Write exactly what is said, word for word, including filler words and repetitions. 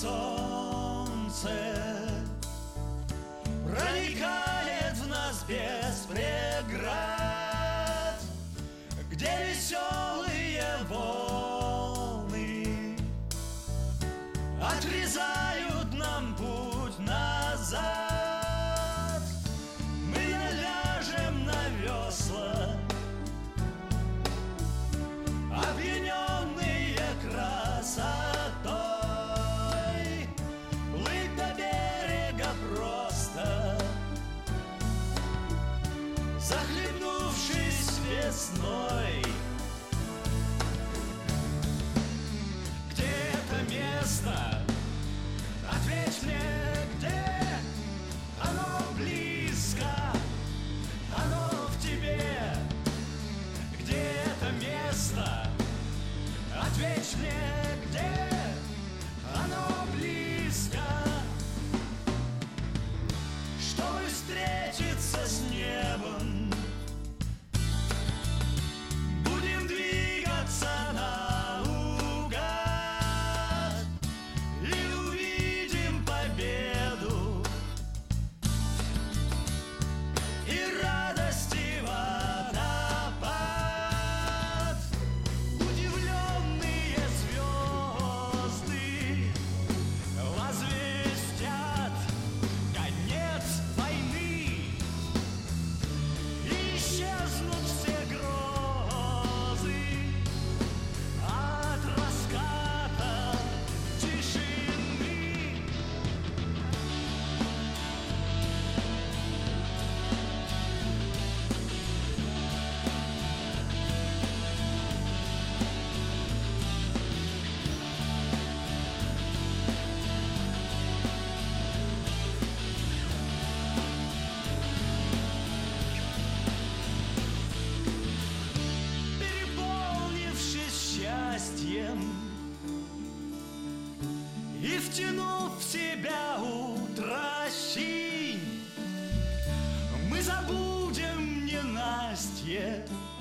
солнце проникает в нас без преград, где веселые волны отрезают нам путь назад. Мы ляжем на весла, опьяненные красотой, плыть до берега просто, захлебнувшись весной. Где это место? Ответь мне, где? Оно близко, оно в тебе. Где это место? Ответь мне, где? Оно близко, чтобы встретиться с небом. Будем двигаться наугад и увидим победу и радости водопад. Удивленные звезды возвестят конец войны, и исчезнут все грозы от раската тишины. Переполнившись счастьем и втянув в себя утро синь, мы забудем ненастье